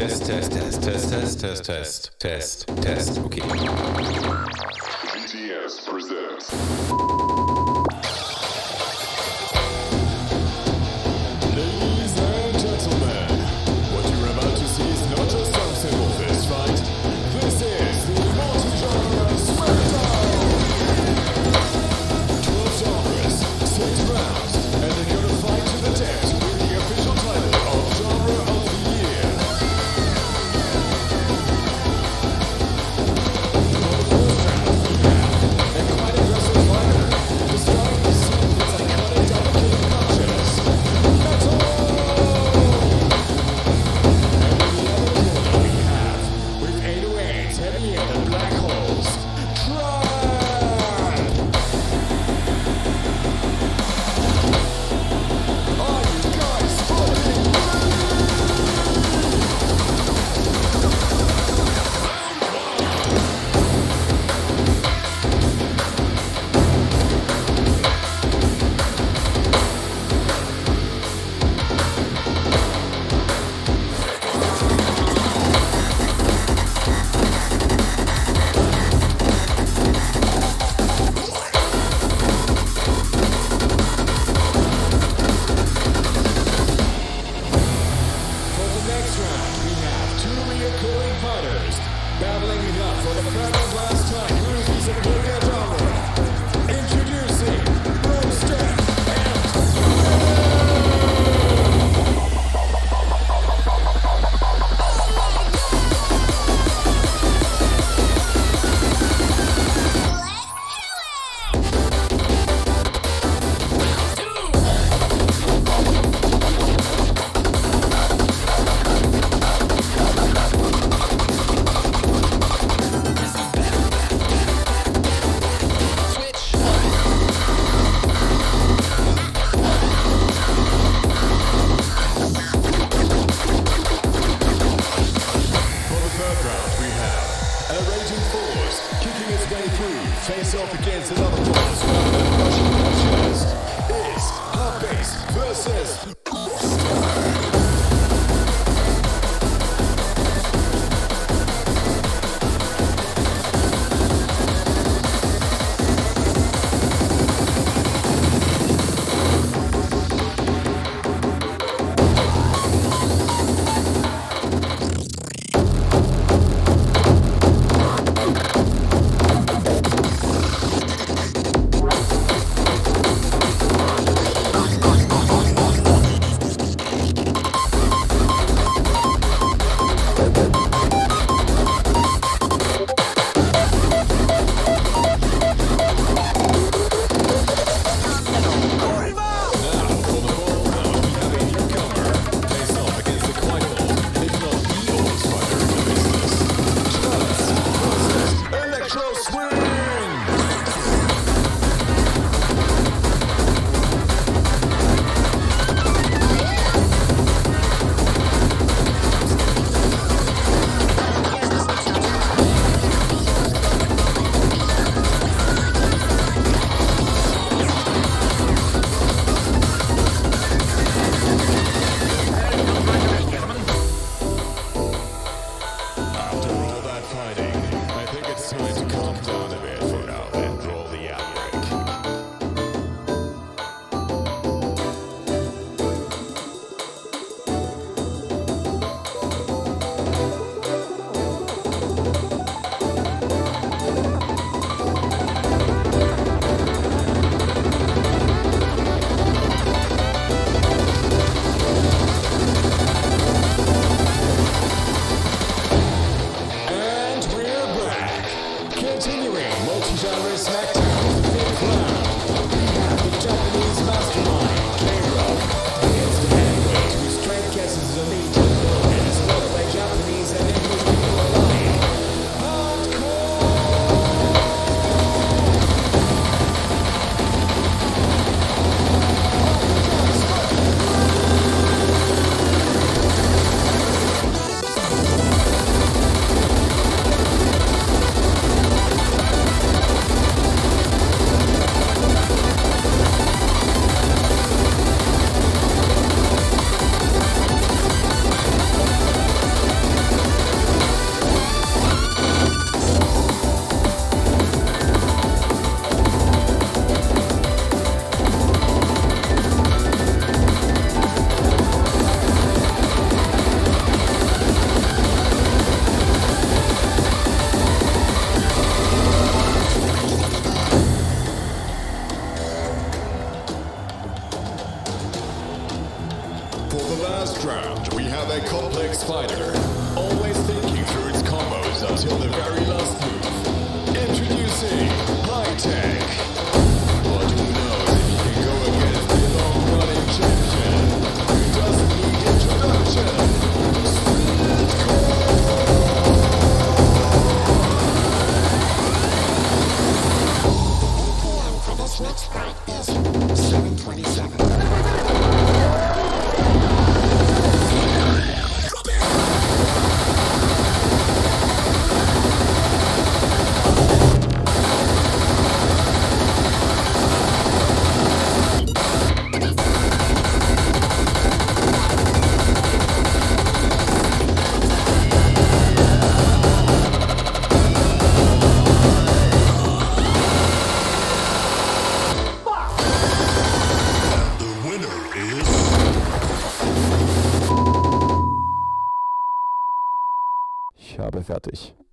Test, Test, Test, Test, Test, Test, Test, Test, Test. Okay. BTS presents. Ladies and gentlemen, what you're about to see is not just some simple fist fight. This is the Multigenre Smackdown! 12 genres, 6 rounds, and they're gonna fight to the death to win the official title of Genre of the Year. For the first round, we have a quite aggressive fighter For the last round, we have a complex fighter, always thinking through its combos until the very last move. Introducing High-Tech. But who knows if he can go against the long-running champion who doesn't need introduction. For this next fight is 727. Ich habe fertig.